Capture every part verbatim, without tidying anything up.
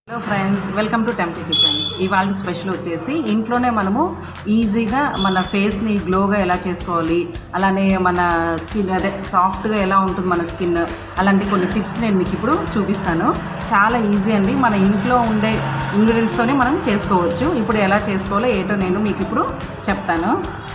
Hello friends, welcome to Temple Kitchens. ఇవాళ special వచ్చేసి ఇంట్లోనే మనము ఈజీగా మన ఫేస్ని గ్లోగా ఎలా చేసుకోవాలి, అలానే మన స్కిన్ అదే సాఫ్ట్గా ఎలా ఉంటుంది మన స్కిన్, అలాంటి కొన్ని టిప్స్ నేను మీకు ఇప్పుడు చూపిస్తాను. చాలా ఈజీ అండి, మన ఇంట్లో ఉండే ఇంగ్రీడియంట్స్తోనే మనం చేసుకోవచ్చు. ఇప్పుడు ఎలా చేసుకోవాలో ఏంటో నేను మీకు ఇప్పుడు చెప్తాను.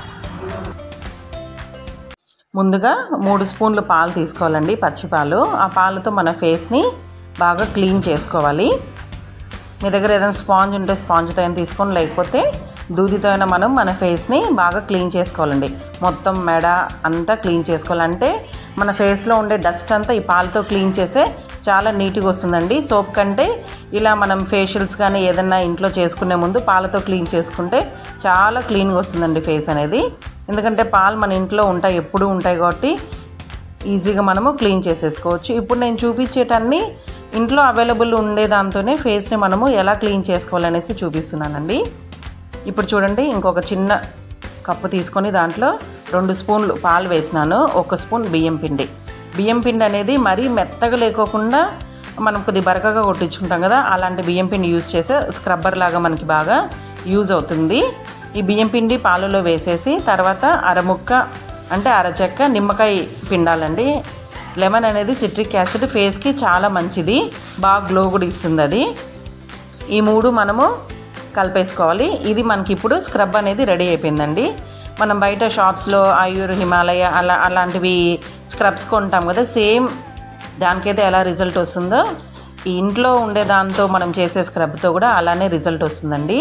ముందుగా మూడు స్పూన్లు పాలు తీసుకోవాలండి, పచ్చి పాలు. ఆ పాలతో మన ఫేస్ని బాగా క్లీన్ చేసుకోవాలి. మీ దగ్గర ఏదైనా స్పాంజ్ ఉంటే స్పాంజ్తో అయినా తీసుకొని, లేకపోతే దూదితో అయినా మనం మన ఫేస్ని బాగా క్లీన్ చేసుకోవాలండి. మొత్తం మెడ అంతా క్లీన్ చేసుకోవాలంటే మన ఫేస్లో ఉండే డస్ట్ అంతా ఈ పాలతో క్లీన్ చేసే చాలా నీట్గా వస్తుందండి. సోప్ కంటే ఇలా మనం ఫేషియల్స్ కానీ ఏదైనా ఇంట్లో చేసుకునే ముందు పాలతో క్లీన్ చేసుకుంటే చాలా క్లీన్గా వస్తుందండి ఫేస్ అనేది. ఎందుకంటే పాలు మన ఇంట్లో ఉంటాయి, ఎప్పుడూ ఉంటాయి కాబట్టి ఈజీగా మనము క్లీన్ చేసేసుకోవచ్చు. ఇప్పుడు నేను చూపించేటన్నీ ఇంట్లో అవైలబుల్ ఉండే దాంతోనే ఫేస్ని మనము ఎలా క్లీన్ చేసుకోవాలనేసి చూపిస్తున్నానండి. ఇప్పుడు చూడండి, ఇంకొక చిన్న కప్పు తీసుకొని దాంట్లో రెండు స్పూన్లు పాలు వేసినాను, ఒక స్పూన్ బియ్యం పిండి. బియ్యం పిండి అనేది మరీ మెత్తగా లేకోకుండా మనం కొద్ది బరకగా కొట్టించుకుంటాం కదా, అలాంటి బియ్యం పిండి యూజ్ చేసే స్క్రబ్బర్ లాగా మనకి బాగా యూజ్ అవుతుంది. ఈ బియ్యం పిండి పాలలో వేసేసి తర్వాత అరముక్క అంటే అరచెక్క నిమ్మకాయ పిండాలండి. లెమన్ అనేది సిట్రిక్ యాసిడ్ ఫేస్కి చాలా మంచిది, బాగా గ్లో కూడా ఇస్తుంది అది. ఈ మూడు మనము కలిపేసుకోవాలి. ఇది మనకి ఇప్పుడు స్క్రబ్ అనేది రెడీ అయిపోయిందండి. మనం బయట షాప్స్లో ఆయుర్, హిమాలయ అలా అలాంటివి స్క్రబ్స్ కొంటాం కదా, సేమ్ దానికైతే ఎలా రిజల్ట్ వస్తుందో ఈ ఇంట్లో ఉండే దాంతో మనం చేసే స్క్రబ్తో కూడా అలానే రిజల్ట్ వస్తుందండి.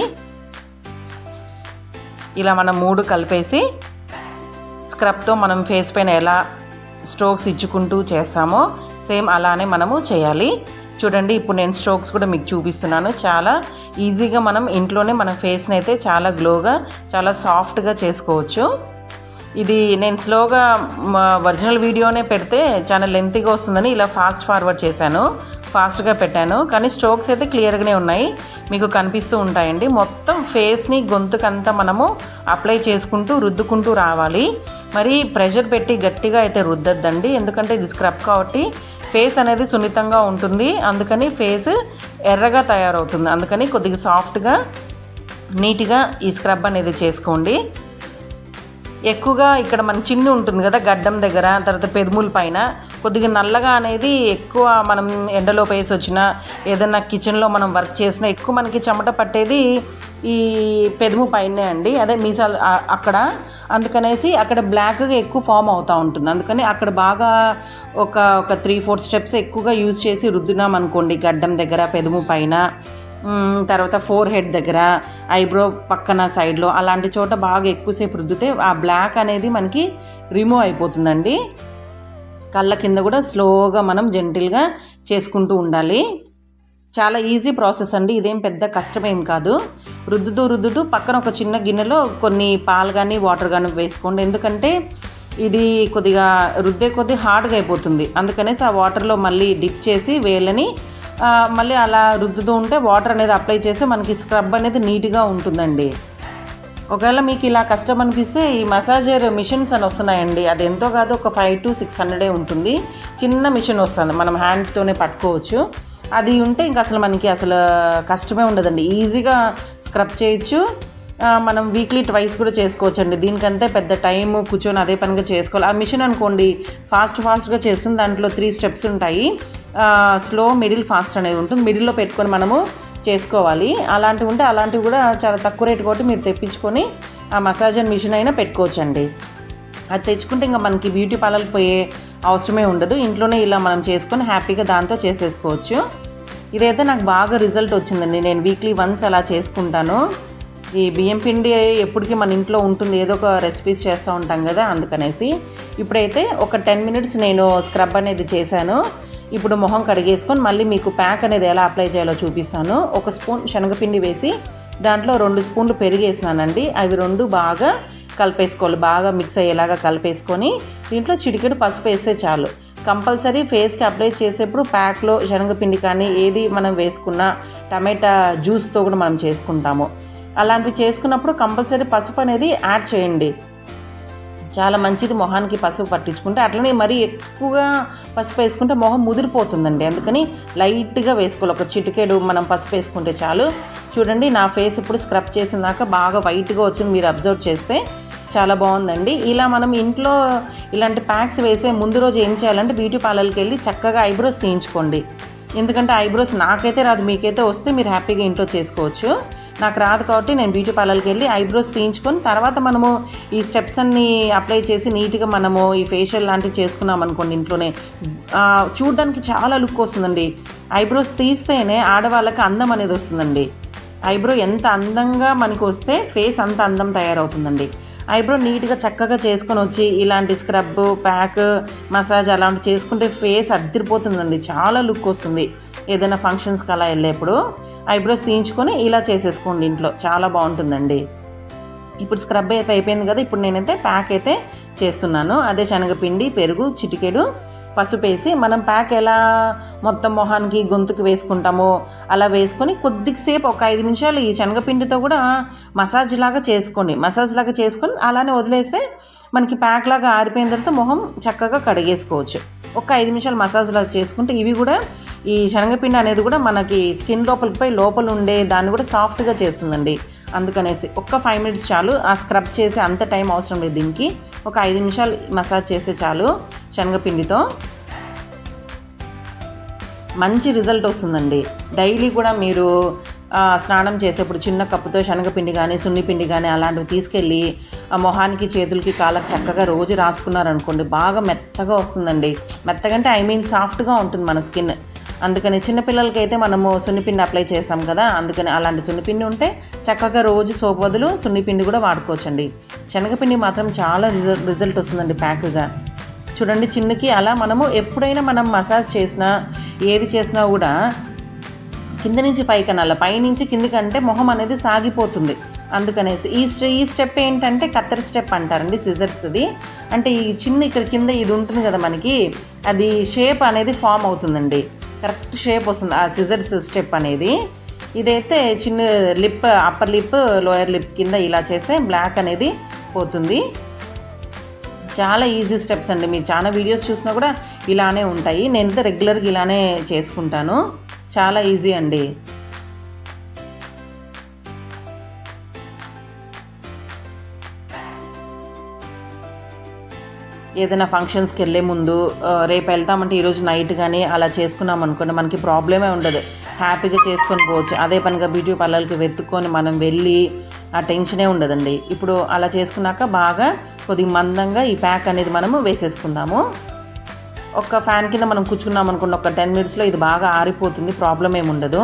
ఇలా మనం మూడు కలిపేసి స్క్రబ్తో మనం ఫేస్ పైన ఎలా స్ట్రోక్స్ ఇచ్చుకుంటూ చేస్తామో సేమ్ అలానే మనము చేయాలి. చూడండి, ఇప్పుడు నేను స్ట్రోక్స్ కూడా మీకు చూపిస్తున్నాను. చాలా ఈజీగా మనం ఇంట్లోనే మన ఫేస్ని అయితే చాలా గ్లోగా, చాలా సాఫ్ట్గా చేసుకోవచ్చు. ఇది నేను స్లోగా ఒరిజినల్ వీడియోనే పెడితే చాలా లెంతీగా వస్తుందని ఇలా ఫాస్ట్ ఫార్వర్డ్ చేశాను, ఫాస్ట్గా పెట్టాను. కానీ స్ట్రోక్స్ అయితే క్లియర్గానే ఉన్నాయి, మీకు కనిపిస్తూ ఉంటాయండి. మొత్తం ఫేస్ని గొంతుకంతా మనము అప్లై చేసుకుంటూ రుద్దుకుంటూ రావాలి. మరి ప్రెషర్ పెట్టి గట్టిగా అయితే రుద్దద్దండి, ఎందుకంటే ఇది స్క్రబ్ కాబట్టి ఫేస్ అనేది సున్నితంగా ఉంటుంది, అందుకని ఫేస్ ఎర్రగా తయారవుతుంది. అందుకని కొద్దిగా సాఫ్ట్గా నీట్గా ఈ స్క్రబ్ అనేది చేసుకోండి. ఎక్కువగా ఇక్కడ మన చిన్ను ఉంటుంది కదా గడ్డం దగ్గర, తర్వాత పెదముల పైన కొద్దిగా నల్లగా అనేది ఎక్కువ మనం ఎండలో వేసి వచ్చినా ఏదైనా కిచెన్లో మనం వర్క్ చేసినా ఎక్కువ మనకి చెమట పట్టేది ఈ పెదము పైనే అండి, అదే మీసాలు అక్కడ. అందుకనేసి అక్కడ బ్లాక్గా ఎక్కువ ఫామ్ అవుతూ ఉంటుంది. అందుకని అక్కడ బాగా ఒక ఒక త్రీ ఫోర్ స్టెప్స్ ఎక్కువగా యూజ్ చేసి రుద్దునాం అనుకోండి, గడ్డం దగ్గర, పెదము పైన, తర్వాత ఫోర్ హెడ్ దగ్గర, ఐబ్రో పక్కన సైడ్లో, అలాంటి చోట బాగా ఎక్కువసేపు రుద్దితే ఆ బ్లాక్ అనేది మనకి రిమూవ్ అయిపోతుందండి. కళ్ళ కింద కూడా స్లోగా మనం జెంటిల్గా చేసుకుంటూ ఉండాలి. చాలా ఈజీ ప్రాసెస్ అండి, ఇదేం పెద్ద కష్టమేం కాదు. రుద్దుతూ రుద్దుతూ పక్కన ఒక చిన్న గిన్నెలో కొన్ని పాలు కానీ వాటర్ కానీ వేసుకోండి, ఎందుకంటే ఇది కొద్దిగా రుద్దే కొద్ది హార్డ్గా అయిపోతుంది. అందుకనేసి ఆ వాటర్లో మళ్ళీ డిప్ చేసి వేళ్ళని మళ్ళీ అలా రుద్దుతూ ఉంటే వాటర్ అనేది అప్లై చేసి మనకి స్క్రబ్ అనేది నీట్గా ఉంటుందండి. ఒకవేళ మీకు ఇలా కష్టం అనిపిస్తే ఈ మసాజర్ మిషన్స్ అని వస్తున్నాయండి, అది ఎంతో కాదు ఒక ఫైవ్ టు సిక్స్ హండ్రెడే ఉంటుంది. చిన్న మిషన్ వస్తుంది, మనం హ్యాండ్తోనే పట్టుకోవచ్చు. అది ఉంటే ఇంకా అసలు మనకి అసలు కష్టమే ఉండదండి, ఈజీగా స్క్రబ్ చేయొచ్చు. మనం వీక్లీ ట్వైస్ కూడా చేసుకోవచ్చు అండి. దీనికంతే పెద్ద టైం కూర్చొని అదే పనిగా చేసుకోవాలి. ఆ మిషన్ అనుకోండి ఫాస్ట్ ఫాస్ట్గా చేస్తుంది, దాంట్లో త్రీ స్టెప్స్ ఉంటాయి, స్లో, మిడిల్, ఫాస్ట్ అనేది ఉంటుంది. మిడిల్లో పెట్టుకొని మనము చేసుకోవాలి. అలాంటివి ఉంటే అలాంటివి కూడా చాలా తక్కువ రేటు కాబట్టి మీరు తెప్పించుకొని ఆ మసాజర్ మిషన్ అయినా పెట్టుకోవచ్చండి. అది తెచ్చుకుంటే ఇంకా మనకి బ్యూటీ పార్లర్కి పోయే అవసరమే ఉండదు, ఇంట్లోనే ఇలా మనం చేసుకొని హ్యాపీగా దాంతో చేసేసుకోవచ్చు. ఇదైతే నాకు బాగా రిజల్ట్ వచ్చిందండి, నేను వీక్లీ వన్స్ అలా చేసుకుంటాను. ఈ బియ్యం పిండి ఎప్పటికీ మన ఇంట్లో ఉంటుంది, ఏదో ఒక రెసిపీస్ చేస్తూ ఉంటాం కదా, అందుకనేసి. ఇప్పుడైతే ఒక టెన్ మినిట్స్ నేను స్క్రబ్ అనేది చేశాను. ఇప్పుడు మొహం కడిగేసుకొని మళ్ళీ మీకు ప్యాక్ అనేది ఎలా అప్లై చేయాలో చూపిస్తాను. ఒక స్పూన్ శనగపిండి వేసి దాంట్లో రెండు స్పూన్లు పెరుగు వేసినానండి. అవి రెండు బాగా కలిపేసుకోవాలి, బాగా మిక్స్ అయ్యేలాగా కలిపేసుకొని దీంట్లో చిటికెడు పసుపు వేస్తే చాలు. కంపల్సరీ ఫేస్కి అప్లై చేసేప్పుడు ప్యాక్లో శనగపిండి కానీ ఏది మనం వేసుకున్న టమాటా జ్యూస్తో కూడా మనం చేసుకుంటాము. అలాంటివి చేసుకున్నప్పుడు కంపల్సరీ పసుపు అనేది యాడ్ చేయండి. చాలా మంచిది మొహానికి పసుపు పట్టించుకుంటే. అట్లనే మరీ ఎక్కువగా పసుపు వేసుకుంటే మొహం ముదిరిపోతుందండి, అందుకని లైట్గా వేసుకోవాలి. ఒక చిటికెడు మనం పసుపు వేసుకుంటే చాలు. చూడండి నా ఫేస్ ఇప్పుడు స్క్రబ్ చేసిన దాకా బాగా వైట్గా వచ్చింది, మీరు అబ్జర్వ్ చేస్తే చాలా బాగుందండి. ఇలా మనం ఇంట్లో ఇలాంటి ప్యాక్స్ వేసే ముందు రోజు ఏం చేయాలంటే బ్యూటీ పార్లర్కి వెళ్ళి చక్కగా ఐబ్రోస్ తీయించుకోండి. ఎందుకంటే ఐబ్రోస్ నాకైతే రాదు, మీకైతే వస్తే మీరు హ్యాపీగా ఇంట్లో చేసుకోవచ్చు. నాకు రాదు కాబట్టి నేను బ్యూటీ పార్లర్కి వెళ్ళి ఐబ్రోస్ తీయించుకొని తర్వాత మనము ఈ స్టెప్స్ అన్నీ అప్లై చేసి నీట్గా మనము ఈ ఫేషియల్ లాంటివి చేసుకున్నాం అనుకోండి ఇంట్లోనే, చూడడానికి చాలా లుక్ వస్తుందండి. ఐబ్రోస్ తీస్తేనే ఆడవాళ్ళకి అందం అనేది వస్తుందండి. ఐబ్రో ఎంత అందంగా మనకు వస్తే ఫేస్ అంత అందం తయారవుతుందండి. ఐబ్రో నీట్గా చక్కగా చేసుకొని వచ్చి ఇలాంటి స్క్రబ్, ప్యాక్, మసాజ్ అలాంటివి చేసుకుంటే ఫేస్ అద్దరిపోతుందండి, చాలా లుక్ వస్తుంది. ఏదైనా ఫంక్షన్స్కి అలా వెళ్ళేప్పుడు ఐబ్రోస్ తీయించుకొని ఇలా చేసేసుకోండి ఇంట్లో, చాలా బాగుంటుందండి. ఇప్పుడు స్క్రబ్ అయితే అయిపోయింది కదా, ఇప్పుడు నేనైతే ప్యాక్ అయితే చేస్తున్నాను. అదే శనగపిండి, పెరుగు, చిటికెడు పసుపు వేసి మనం ప్యాక్ ఎలా మొత్తం మొహానికి గొంతుకు వేసుకుంటామో అలా వేసుకొని కొద్దిసేపు ఒక ఐదు నిమిషాలు ఈ శనగపిండితో కూడా మసాజ్ లాగా చేసుకోండి. మసాజ్ లాగా చేసుకొని అలానే వదిలేస్తే మనకి ప్యాక్ లాగా ఆరిపోయిన తర్వాత మొహం చక్కగా కడిగేసుకోవచ్చు. ఒక ఐదు నిమిషాలు మసాజ్ లాగా చేసుకుంటే ఇవి కూడా ఈ శనగపిండి అనేది కూడా మనకి స్కిన్ లోపలికి పోయి లోపల ఉండే దాన్ని కూడా సాఫ్ట్గా చేస్తుందండి. అందుకనేసి ఒక్క ఫైవ్ మినిట్స్ చాలు, ఆ స్క్రబ్ చేసే అంత టైం అవసరం లేదు దీనికి. ఒక ఐదు నిమిషాలు మసాజ్ చేస్తే చాలు శనగపిండితో, మంచి రిజల్ట్ వస్తుందండి. డైలీ కూడా మీరు స్నానం చేసేప్పుడు చిన్న కప్పుతో శనగపిండి కానీ సున్నిపిండి కానీ అలాంటివి తీసుకెళ్ళి మొహానికి, చేతులకి, కాళ్ళకి చక్కగా రోజు రాసుకున్నారనుకోండి బాగా మెత్తగా వస్తుందండి. మెత్తగా అంటే ఐ మీన్ సాఫ్ట్గా ఉంటుంది మన స్కిన్. అందుకని చిన్నపిల్లలకి అయితే మనము సున్నిపిండి అప్లై చేస్తాం కదా, అందుకని అలాంటి సున్నిపిండి ఉంటే చక్కగా రోజు సోప్ బదులు సున్నిపిండి కూడా వాడుకోవచ్చండి. శనగపిండి మాత్రం చాలా రిజల్ట్ రిజల్ట్ వస్తుందండి ప్యాక్గా. చూడండి చిన్నకి అలా మనము ఎప్పుడైనా మనం మసాజ్ చేసినా ఏది చేసినా కూడా కింద నుంచి పైకి అనాల, పైనుంచి కిందికంటే మొహం అనేది సాగిపోతుంది. అందుకనేసి ఈ ఈ స్టెప్ ఏంటంటే కత్తెర స్టెప్ అంటారండి, సిజర్స్ది. అంటే ఈ చిన్న ఇక్కడ కింద ఇది ఉంటుంది కదా మనకి, అది షేప్ అనేది ఫామ్ అవుతుందండి, కరెక్ట్ షేప్ వస్తుంది ఆ సిజర్స్ స్టెప్ అనేది. ఇదైతే చిన్న lip, upper lip, lower lip కింద ఇలా చేస్తే బ్లాక్ అనేది పోతుంది. చాలా ఈజీ స్టెప్స్ అండి, మీరు చాలా వీడియోస్ చూసినా కూడా ఇలానే ఉంటాయి. నేనైతే రెగ్యులర్గా ఇలానే చేసుకుంటాను, చాలా ఈజీ అండి. ఏదైనా ఫంక్షన్స్కి వెళ్ళే ముందు రేపు వెళ్తామంటే ఈరోజు నైట్ కానీ అలా చేసుకున్నాం అనుకోండి మనకి ప్రాబ్లమే ఉండదు, హ్యాపీగా చేసుకొని పోవచ్చు. అదే పనిగా బ్యూటీ పార్లర్కి వెతుక్కొని మనం వెళ్ళి ఆ టెన్షనే ఉండదండి. ఇప్పుడు అలా చేసుకున్నాక బాగా కొద్దిగా మందంగా ఈ ప్యాక్ అనేది మనము వేసేసుకుందాము. ఒక ఫ్యాన్ కింద మనం కూర్చున్నాం అనుకోండి, ఒక టెన్ మినిట్స్లో ఇది బాగా ఆరిపోతుంది, ప్రాబ్లం ఏమి ఉండదు.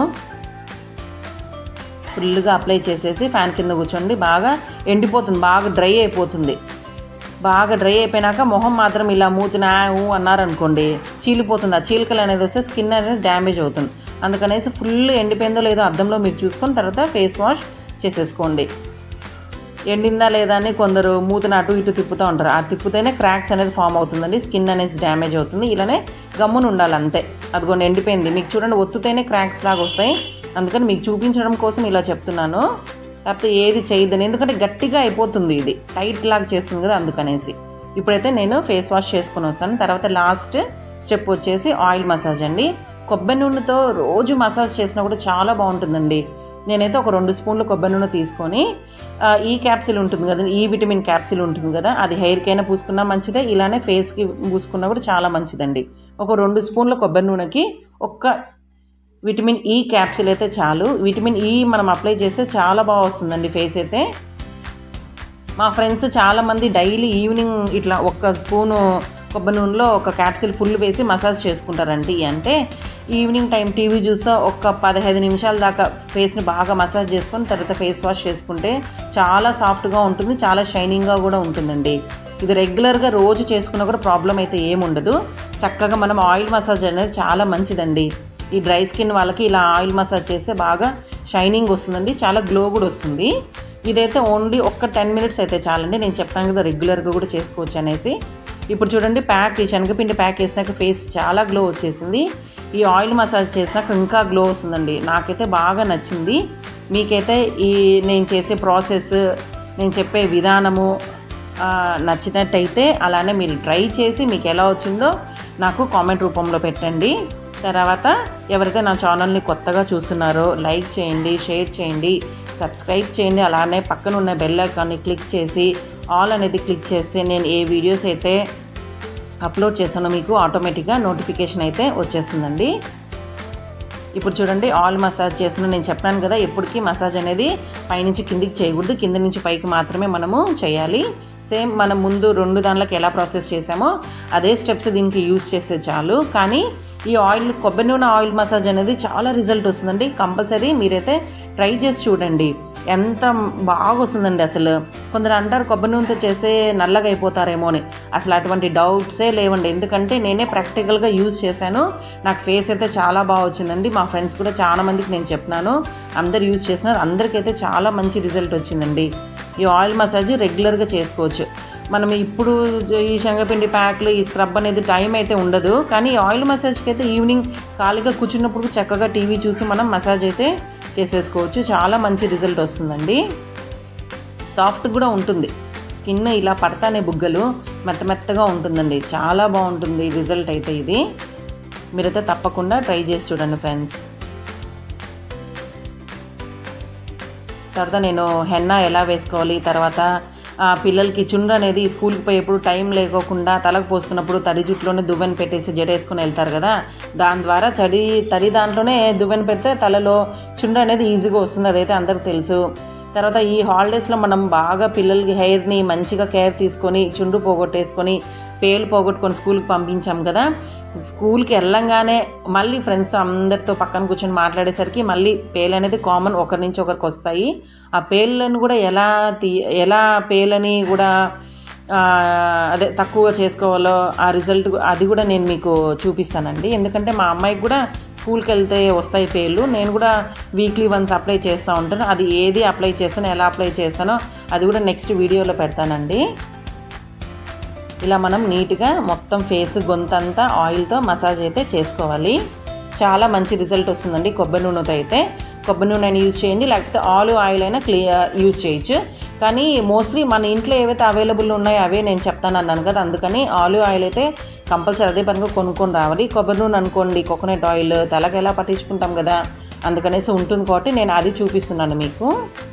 ఫుల్గా అప్లై చేసేసి ఫ్యాన్ కింద కూర్చోండి, బాగా ఎండిపోతుంది, బాగా డ్రై అయిపోతుంది. బాగా డ్రై అయిపోయినాక మొహం మాత్రం ఇలా మూతిన ఊ అన్నారనుకోండి చీలిపోతుంది, ఆ చీలికలు అనేది వస్తే స్కిన్ అనేది డ్యామేజ్ అవుతుంది. అందుకనేసి ఫుల్ ఎండిపోయిందో లేదో అద్దంలో మీరు చూసుకొని తర్వాత ఫేస్ వాష్ చేసేసుకోండి. ఎండిందా లేదా అని కొందరు మూతిని అటు ఇటు తిప్పుతూ ఉంటారు, ఆ తిప్పుతేనే క్రాక్స్ అనేది ఫామ్ అవుతుందండి, స్కిన్ అనేది డ్యామేజ్ అవుతుంది. ఇలానే గమ్మున ఉండాలి అంతే. అదిగోండి ఎండిపోయింది, మీకు చూడండి ఒత్తుతేనే క్రాక్స్ లాగా వస్తాయి, అందుకని మీకు చూపించడం కోసం ఇలా చెప్తున్నాను. లేకపోతే ఏది చేయదని, ఎందుకంటే గట్టిగా అయిపోతుంది, ఇది టైట్ లాగా చేస్తుంది కదా అందుకనేసి. ఇప్పుడైతే నేను ఫేస్ వాష్ చేసుకుని వస్తాను. తర్వాత లాస్ట్ స్టెప్ వచ్చేసి ఆయిల్ మసాజ్ అండి. కొబ్బరి నూనెతో రోజు మసాజ్ చేసినా కూడా చాలా బాగుంటుందండి. నేనైతే ఒక రెండు స్పూన్లు కొబ్బరి నూనె తీసుకొని ఈ క్యాప్సిల్ ఉంటుంది కదా, ఈ విటమిన్ క్యాప్సిల్ ఉంటుంది కదా, అది హెయిర్కైనా పూసుకున్నా మంచిదే, ఇలానే ఫేస్కి పూసుకున్నా కూడా చాలా మంచిదండి. ఒక రెండు స్పూన్ల కొబ్బరి నూనెకి ఒక్క విటమిన్ ఈ క్యాప్సిల్ అయితే చాలు. విటమిన్ ఈ మనం అప్లై చేస్తే చాలా బాగా వస్తుందండి ఫేస్ అయితే. మా ఫ్రెండ్స్ చాలామంది డైలీ ఈవినింగ్ ఇట్లా ఒక్క స్పూను కొబ్బరి నూనెలో ఒక క్యాప్సిల్ ఫుల్ వేసి మసాజ్ చేసుకుంటారండి. అంటే ఈవినింగ్ టైం టీవీ చూసా ఒక పదహైదు నిమిషాల దాకా ఫేస్ని బాగా మసాజ్ చేసుకొని తర్వాత ఫేస్ వాష్ చేసుకుంటే చాలా సాఫ్ట్గా ఉంటుంది, చాలా షైనింగ్గా కూడా ఉంటుందండి. ఇది రెగ్యులర్గా రోజు చేసుకున్నా కూడా ప్రాబ్లం అయితే ఏముండదు. చక్కగా మనం ఆయిల్ మసాజ్ అనేది చాలా మంచిదండి. ఈ డ్రై స్కిన్ వాళ్ళకి ఇలా ఆయిల్ మసాజ్ చేస్తే బాగా షైనింగ్ వస్తుందండి, చాలా గ్లో కూడా వస్తుంది. ఇదైతే ఓన్లీ ఒక్క టెన్ మినిట్స్ అయితే చాలండి. నేను చెప్పాను కదా రెగ్యులర్గా కూడా చేసుకోవచ్చు అనేసి. ఇప్పుడు చూడండి ప్యాక్, ఈ శనగపిండి ప్యాక్ వేసినాక ఫేస్ చాలా గ్లో వచ్చేసింది. ఈ ఆయిల్ మసాజ్ చేసినాక ఇంకా గ్లో వస్తుందండి. నాకైతే బాగా నచ్చింది. మీకైతే ఈ నేను చేసే ప్రాసెస్, నేను చెప్పే విధానము నచ్చినట్టయితే అలానే మీరు ట్రై చేసి మీకు ఎలా వచ్చిందో నాకు కామెంట్ రూపంలో పెట్టండి. తర్వాత ఎవరైతే నా ఛానల్ని కొత్తగా చూస్తున్నారో లైక్ చేయండి, షేర్ చేయండి, సబ్స్క్రైబ్ చేయండి. అలానే పక్కన ఉన్న బెల్ ఐకాన్ని క్లిక్ చేసి ఆల్ అనేది క్లిక్ చేస్తే నేను ఏ వీడియోస్ అయితే అప్లోడ్ చేస్తానో మీకు ఆటోమేటిక్గా నోటిఫికేషన్ అయితే వచ్చేస్తుందండి. ఇప్పుడు చూడండి ఆల్ మసాజ్ చేస్తున్నా. నేను చెప్పాను కదా ఎప్పటికీ మసాజ్ అనేది పైనుంచి కిందికి చేయకూడదు, కింద నుంచి పైకి మాత్రమే మనము చేయాలి. సేమ్ మనం ముందు రెండు దాంట్లోకి ఎలా ప్రాసెస్ చేసామో అదే స్టెప్స్ దీనికి యూజ్ చేస్తే చాలు. కానీ ఈ ఆయిల్ కొబ్బరి నూనె ఆయిల్ మసాజ్ అనేది చాలా రిజల్ట్ వస్తుందండి. కంపల్సరీ మీరైతే ట్రై చేసి చూడండి, ఎంత బాగా వస్తుందండి. అసలు కొందరు అంటారు కొబ్బరి నూనెతో చేసే నల్లగా అయిపోతారేమో అని. అసలు అటువంటి డౌట్సే లేవండి, ఎందుకంటే నేనే ప్రాక్టికల్గా యూజ్ చేశాను. నాకు ఫేస్ అయితే చాలా బాగా వచ్చిందండి. మా ఫ్రెండ్స్ కూడా చాలా మందికి నేను చెప్పినాను, అందరు యూజ్ చేసినారు, అందరికైతే చాలా మంచి రిజల్ట్ వచ్చిందండి. ఈ ఆయిల్ మసాజ్ రెగ్యులర్గా చేసుకోవచ్చు. మనం ఇప్పుడు ఈ శనగపిండి ప్యాక్లు ఈ స్క్రబ్ అనేది టైం అయితే ఉండదు, కానీ ఈ ఆయిల్ మసాజ్కి అయితే ఈవినింగ్ ఖాళీగా కూర్చున్నప్పుడు చక్కగా టీవీ చూసి మనం మసాజ్ అయితే చేసేసుకోవచ్చు. చాలా మంచి రిజల్ట్ వస్తుందండి. సాఫ్ట్ కూడా ఉంటుంది, స్కిన్ ఇలా పడతానే బుగ్గలు మెత్త మెత్తగా ఉంటుందండి. చాలా బాగుంటుంది రిజల్ట్ అయితే. ఇది మీరైతే తప్పకుండా ట్రై చేసి చూడండి ఫ్రెండ్స్. తర్వాత నేను హెన్నా ఎలా వేసుకోవాలి, తర్వాత పిల్లలకి చుండ్రు అనేది స్కూల్కి పోయేప్పుడు టైం లేకోకుండా తలకు పోసుకున్నప్పుడు తడి జుట్టులోనే దువ్వెన పెట్టేసి జడేసుకొని వెళ్తారు కదా, దాని ద్వారా తడి తడి దాంట్లోనే దువ్వెన పెడితే తలలో చుండ్రు అనేది ఈజీగా వస్తుంది, అదైతే అందరికి తెలుసు. తర్వాత ఈ హాలిడేస్లో మనం బాగా పిల్లలకి హెయిర్ని మంచిగా కేర్ తీసుకొని చుండ్రు పోగొట్టేసుకొని పేలు పోగొట్టుకొని స్కూల్కి పంపించాం కదా, స్కూల్కి వెళ్ళంగానే మళ్ళీ ఫ్రెండ్స్ అందరితో పక్కన కూర్చొని మాట్లాడేసరికి మళ్ళీ పేలు అనేది కామన్ ఒకరి నుంచి ఒకరికి వస్తాయి. ఆ పేర్లను కూడా ఎలా తీ ఎలా పేలని కూడా అదే తక్కువ చేసుకోవాలో ఆ రిజల్ట్ అది కూడా నేను మీకు చూపిస్తానండి. ఎందుకంటే మా అమ్మాయికి కూడా స్కూల్కి వెళ్తే వస్తాయి పేర్లు, నేను కూడా వీక్లీ వన్స్ అప్లై చేస్తూ ఉంటాను. అది ఏది అప్లై చేస్తానో ఎలా అప్లై చేస్తానో అది కూడా నెక్స్ట్ వీడియోలో పెడతానండి. ఇలా మనం నీట్గా మొత్తం ఫేస్ గొంతంతా ఆయిల్తో మసాజ్ అయితే చేసుకోవాలి. చాలా మంచి రిజల్ట్ వస్తుందండి కొబ్బరి నూనెతో అయితే. కొబ్బరి నూనె అయినా యూజ్ చేయండి, లేకపోతే ఆలివ్ ఆయిల్ అయినా క్లియర్ యూజ్ చేయొచ్చు. కానీ మోస్ట్లీ మన ఇంట్లో ఏవైతే అవైలబుల్ ఉన్నాయో అవే నేను చెప్తాను అన్నాను కదా, అందుకని ఆలివ్ ఆయిల్ అయితే కంపల్సరీ అదే పనిగా కొనుక్కొని రావాలి. కొబ్బరి నూనె అనుకోండి కోకోనట్ ఆయిల్ తలకి ఎలా పట్టించుకుంటాం కదా, అందుకనేసి ఉంటుంది కాబట్టి నేను అది చూపిస్తున్నాను మీకు.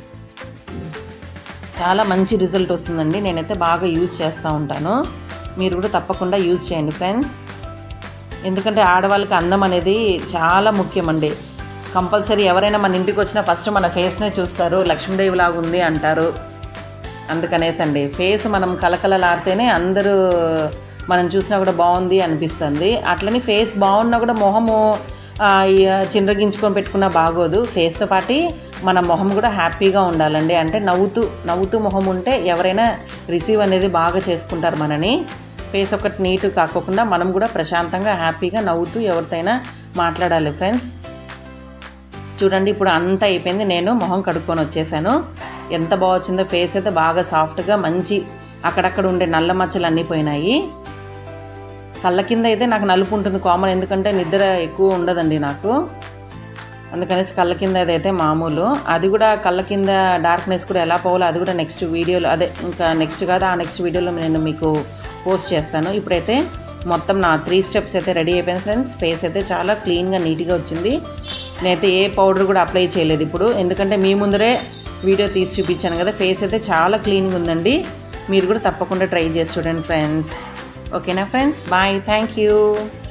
చాలా మంచి రిజల్ట్ వస్తుందండి, నేనైతే బాగా యూజ్ చేస్తూ ఉంటాను. మీరు కూడా తప్పకుండా యూజ్ చేయండి ఫ్రెండ్స్. ఎందుకంటే ఆడవాళ్ళకి అందం అనేది చాలా ముఖ్యమండి. కంపల్సరీ ఎవరైనా మన ఇంటికి వచ్చినా ఫస్ట్ మన ఫేస్నే చూస్తారు, లక్ష్మీదేవి లాగా ఉంది అంటారు. అందుకనేసి అండి ఫేస్ మనం కలకలలాడితేనే అందరూ మనం చూసినా కూడా బాగుంది అనిపిస్తుంది. అట్లని ఫేస్ బాగున్నా కూడా మొహము చిండ్రగించుకొని పెట్టుకున్నా బాగోదు. ఫేస్తో పాటు మన మొహం కూడా హ్యాపీగా ఉండాలండి. అంటే నవ్వుతూ నవ్వుతూ మొహం ఉంటే ఎవరైనా రిసీవ్ అనేది బాగా చేసుకుంటారు మనని. ఫేస్ ఒకటి నీట్ కాకోకుండా మనం కూడా ప్రశాంతంగా హ్యాపీగా నవ్వుతూ ఎవరితోనైనా మాట్లాడాలి ఫ్రెండ్స్. చూడండి ఇప్పుడు అంతా అయిపోయింది, నేను మొహం కడుక్కొని వచ్చేసాను. ఎంత బాగా వచ్చిందో ఫేస్ అయితే బాగా సాఫ్ట్గా మంచి అక్కడక్కడ ఉండే నల్ల మచ్చలు అన్నీ పోయినాయి. కళ్ళ కింద అయితే నాకు నలుపు ఉంటుంది కామన్, ఎందుకంటే నిద్ర ఎక్కువ ఉండదండి నాకు, అందుకనేసి కళ్ళ కింద అదైతే మామూలు. అది కూడా కళ్ళ కింద డార్క్నెస్ కూడా ఎలా పోవాలో అది కూడా నెక్స్ట్ వీడియోలో, అదే ఇంకా నెక్స్ట్ కాదు ఆ నెక్స్ట్ వీడియోలో నేను మీకు పోస్ట్ చేస్తాను. ఇప్పుడైతే మొత్తం నా త్రీ స్టెప్స్ అయితే రెడీ అయిపోయింది ఫ్రెండ్స్. ఫేస్ అయితే చాలా క్లీన్గా నీట్గా వచ్చింది. నేనైతే ఏ పౌడర్ కూడా అప్లై చేయలేదు ఇప్పుడు, ఎందుకంటే మీ ముందరే వీడియో తీసి చూపించాను కదా. ఫేస్ అయితే చాలా క్లీన్గా ఉందండి. మీరు కూడా తప్పకుండా ట్రై చేసి చూడండి ఫ్రెండ్స్. ఓకేనా ఫ్రెండ్స్, బాయ్, థ్యాంక్ యూ.